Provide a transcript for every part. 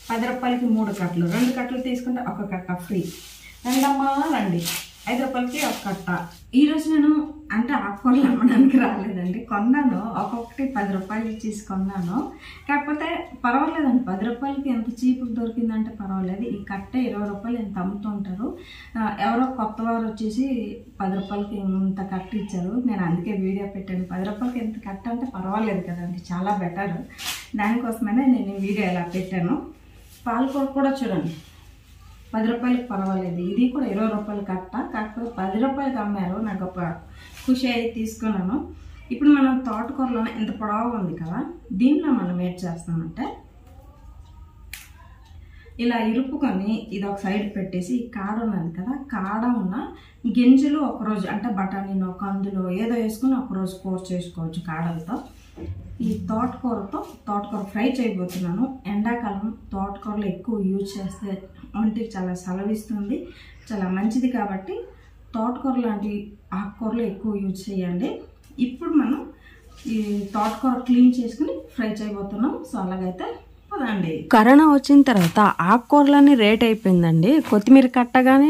10 రూపాయలకి 3 కట్టలు, 2 కట్టలు తీసుకుంటే 1 కట్ట ఫ్రీ. రండమ్మా రండి, 5 రూపాయలకి 1 కట్ట. ఈరోజు నేను అంటే ఆకుకూరలు అమ్మడానికి రాలేదండి, కొన్నాను. ఒక్కొక్కటి 10 రూపాయలు ఇచ్చేసి కొన్నాను. కాకపోతే పర్వాలేదండి, 10 రూపాయలకి ఎంత చీప్గా దొరికిందంటే పర్వాలేదు. ఈ కట్ట 20 రూపాయలు ఎంత అమ్ముతుంటారు. ఎవరో కొత్త వారు వచ్చేసి 10 రూపాయలకి ఇంత కట్ట ఇచ్చారు. నేను అందుకే వీడియో పెట్టాను. 10 రూపాయలకి ఎంత కట్ట అంటే పర్వాలేదు కదండి, చాలా బెటర్. దానికోసమైనా నేను ఈ వీడియో ఇలా పెట్టాను. పాలకూర కూడా చూడండి, 10 రూపాయలకి పర్వాలేదు. ఇది కూడా 20 రూపాయలు కట్ట, కాకపోతే 10 రూపాయలకి అమ్మారు. నాకు ఒక ఖుషి అయ్యి తీసుకున్నాను. ఇప్పుడు మనం తోటకూరలో ఎంత పొడవుగా ఉంది కదా, దీనిలో మనం ఏం చేస్తామంటే ఇలా ఇరుపుకొని ఇది ఒక సైడ్ పెట్టేసి, ఈ కాడ ఉన్నది కదా, కాడ ఉన్న గింజలు ఒకరోజు అంటే బఠానీలో కందులో ఏదో వేసుకుని ఒకరోజు కూర చేసుకోవచ్చు కాడలతో. ఈ తోటకూర ఫ్రై చేయబోతున్నాను. ఎండాకాలం తోటకూరలో ఎక్కువ యూజ్ చేస్తే ఒంటికి చాలా సలవిస్తుంది, చాలా మంచిది. కాబట్టి తోటకూర లాంటి ఆకుకూరలు ఎక్కువ యూజ్ చేయండి. ఇప్పుడు మనం ఈ తోటకూర క్లీన్ చేసుకుని ఫ్రై చేయబోతున్నాం. సో అలాగైతే పదండి. కరోనా వచ్చిన తర్వాత ఆకుకూరలన్నీ రేట్ అయిపోయిందండి. కొత్తిమీర కట్ట కానీ,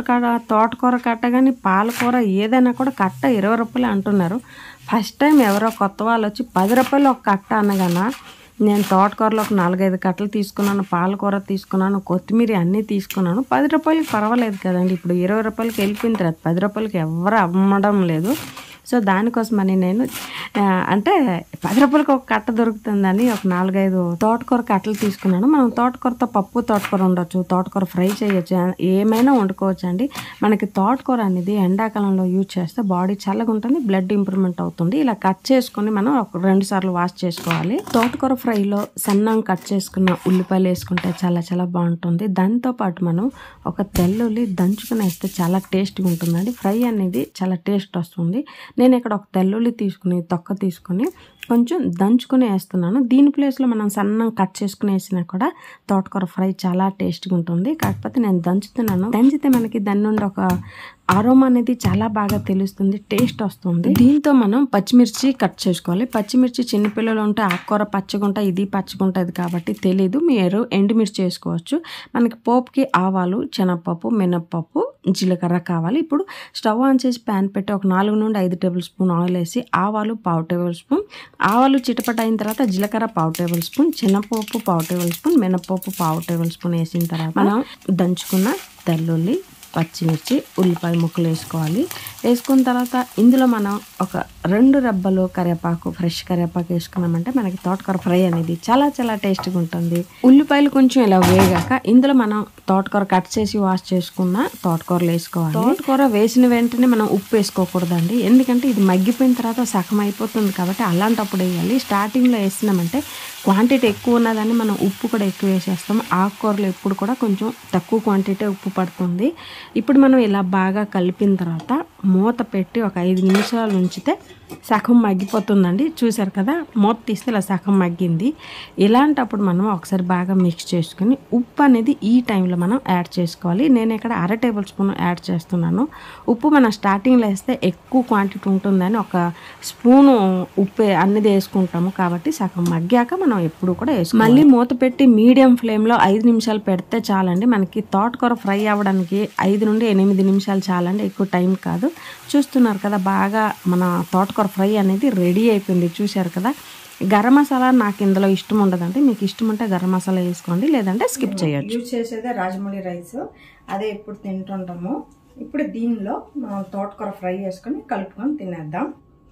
తోటకూర కట్ట కానీ, పాలకూర ఏదైనా కూడా కట్ట 20 రూపాయలు అంటున్నారు. ఫస్ట్ టైం ఎవరో కొత్త వాళ్ళు వచ్చి 10 రూపాయలు ఒక కట్ట అనగానే నేను తోటకూరలో ఒక 4-5 కట్టలు తీసుకున్నాను, పాలకూర తీసుకున్నాను, కొత్తిమీర అన్నీ తీసుకున్నాను. 10 రూపాయలకి పర్వాలేదు కదండి. ఇప్పుడు 20 రూపాయలకి వెళ్ళిపోయిన తర్వాత 10 రూపాయలకి ఎవరు అమ్మడం లేదు. సో దానికోసమని నేను అంటే 10 రూపాయలకి ఒక కట్ట దొరుకుతుందని ఒక 4-5 తోటకూర కట్టలు తీసుకున్నాను. మనం తోటకూరతో పప్పు తోటకూర ఉండొచ్చు, తోటకూర ఫ్రై చేయొచ్చు, ఏమైనా వండుకోవచ్చు అండి. మనకి తోటకూర అనేది ఎండాకాలంలో యూజ్ చేస్తే బాడీ చల్లగా ఉంటుంది, బ్లడ్ ఇంప్రూవ్మెంట్ అవుతుంది. ఇలా కట్ చేసుకుని మనం ఒక 2 సార్లు వాష్ చేసుకోవాలి. తోటకూర ఫ్రైలో సన్నంగా కట్ చేసుకున్న ఉల్లిపాయలు వేసుకుంటే చాలా చాలా బాగుంటుంది. దాంతోపాటు మనం ఒక తెల్లుల్లి దంచుకుని వేస్తే చాలా టేస్ట్గా ఉంటుందండి. ఫ్రై అనేది చాలా టేస్ట్ వస్తుంది. నేను ఇక్కడ ఒక తెల్లుల్లి తీసుకుని తొక్క తీసుకుని కొంచెం దంచుకుని వేస్తున్నాను. దీని ప్లేస్లో మనం సన్నంగా కట్ చేసుకుని వేసినా కూడా తోటకూర ఫ్రై చాలా టేస్ట్గా ఉంటుంది. కాకపోతే నేను దంచుతున్నాను. దంచితే మనకి దాని నుండి ఒక అరోమా అనేది చాలా బాగా తెలుస్తుంది, టేస్ట్ వస్తుంది. దీంతో మనం పచ్చిమిర్చి కట్ చేసుకోవాలి. పచ్చిమిర్చి చిన్నపిల్లలు ఉంటే ఆకుకూర పచ్చగుంట, ఇది పచ్చగుంటుంది కాబట్టి తెలీదు, మీరు ఎండుమిర్చి వేసుకోవచ్చు. మనకి పోపుకి ఆవాలు, శనగపప్పు, మినప్పప్పు, జీలకర్ర కావాలి. ఇప్పుడు స్టవ్ ఆన్ చేసి ప్యాన్ పెట్టి ఒక 4 నుండి 5 టేబుల్ స్పూన్ ఆయిల్ వేసి ఆవాలు 1/2 టేబుల్ స్పూన్, ఆవాలు చిటపట అయిన తర్వాత జీలకర్ర 1/2 టేబుల్ స్పూన్, శనగపప్పు 1/2 టేబుల్ స్పూన్, మినప్పప్పు 1/2 టేబుల్ స్పూన్ వేసిన తర్వాత మనం దంచుకున్న తెల్లుల్లి, పచ్చిమిర్చి, ఉల్లిపాయ ముక్కలు వేసుకోవాలి. వేసుకున్న తర్వాత ఇందులో మనం ఒక 2 రెబ్బలు కరివేపాకు, ఫ్రెష్ కరివేపాకు వేసుకున్నామంటే మనకి తోటకూర ఫ్రై అనేది చాలా చాలా టేస్ట్గా ఉంటుంది. ఉల్లిపాయలు కొంచెం ఇలా వేగాక ఇందులో మనం తోటకూర కట్ చేసి వాష్ చేసుకున్న తోటకూరలు వేసుకోవాలి. తోటకూర వేసిన వెంటనే మనం ఉప్పు వేసుకోకూడదండి, ఎందుకంటే ఇది మగ్గిపోయిన తర్వాత సగం అయిపోతుంది కాబట్టి అలాంటప్పుడు వేయాలి. స్టార్టింగ్లో వేసినామంటే క్వాంటిటీ ఎక్కువ ఉన్నదాన్ని మనం ఉప్పు కూడా ఎక్కువ వేసేస్తాం. ఆకుకూరలు ఎప్పుడు కూడా కొంచెం తక్కువ క్వాంటిటీ ఉప్పు పడుతుంది. ఇప్పుడు మనం ఇలా బాగా కలిపిన తర్వాత మూత పెట్టి ఒక 5 నిమిషాలు ఉంచితే సగం మగ్గిపోతుందండి. చూసారు కదా, మూత తీస్తే ఇలా సగం మగ్గింది. ఇలాంటప్పుడు మనం ఒకసారి బాగా మిక్స్ చేసుకుని ఉప్పు అనేది ఈ టైంలో మనం యాడ్ చేసుకోవాలి. నేను ఇక్కడ 1/2 టేబుల్ స్పూన్ యాడ్ చేస్తున్నాను. ఉప్పు మనం స్టార్టింగ్లో వేస్తే ఎక్కువ క్వాంటిటీ ఉంటుందని ఒక స్పూను ఉప్పు అన్నది వేసుకుంటాము కాబట్టి సగం మగ్గాక మనం ఎప్పుడు కూడా వేసుకోవాలి. మళ్ళీ మూత పెట్టి మీడియం ఫ్లేమ్లో 5 నిమిషాలు పెడితే చాలండి. మనకి తోటకూర ఫ్రై అవ్వడానికి 5 నుండి 8 నిమిషాలు చాలండి, ఎక్కువ టైం కాదు. చూస్తున్నారు కదా, బాగా మన తోటకూర ఫ్రై అనేది రెడీ అయిపోయింది. చూశారు కదా. గరం మసాలా నాకు ఇందులో ఇష్టం ఉండదండి, మీకు ఇష్టం ఉంటే గరం మసాలా వేసుకోండి, లేదంటే స్కిప్ చేయొచ్చు. యూజ్ చేసేదే రాజమౌళి రైస్, అదే ఇప్పుడు తింటుంటాము. ఇప్పుడు దీనిలో మనం తోటకూర ఫ్రై చేసుకొని కలుపుకొని తినేద్దాం.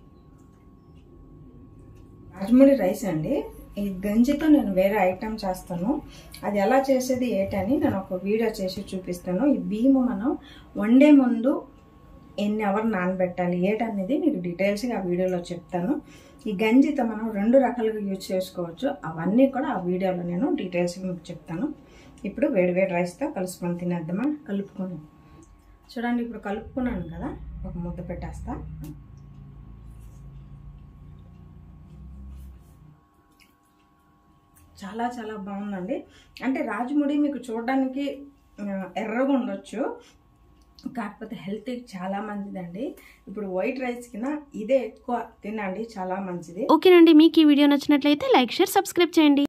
రాజమౌళి రైస్ అండి, ఈ గంజితో నేను వేరే ఐటెం చేస్తాను. అది ఎలా చేసేది ఏంటని నేను ఒక వీడియో చేసి చూపిస్తాను. ఈ బియ్యము మనం వండే ముందు ఎన్ని అవర్ నానబెట్టాలి ఏంటనేది మీకు డీటెయిల్స్గా ఆ వీడియోలో చెప్తాను. ఈ గంజితో మనం 2 రకాలుగా యూజ్ చేసుకోవచ్చు, అవన్నీ కూడా ఆ వీడియోలో నేను డీటెయిల్స్గా మీకు చెప్తాను. ఇప్పుడు వేడివేడి రైస్తో కలుసుకొని తినేద్దామా. కలుపుకొని చూడండి, ఇప్పుడు కలుపుకున్నాను కదా, ఒక ముద్ద పెట్టేస్తా. చాలా చాలా బాగుందండి. అంటే రాజముడి మీకు చూడడానికి ఎర్రగా ఉండొచ్చు, కాకపోతే హెల్త్కి చాలా మంచిదండి. ఇప్పుడు వైట్ రైస్ కింద ఇదే ఎక్కువ తినండి, చాలా మంచిది. ఓకేనండి, మీకు ఈ వీడియో నచ్చినట్లయితే లైక్, షేర్, సబ్స్క్రైబ్ చేయండి.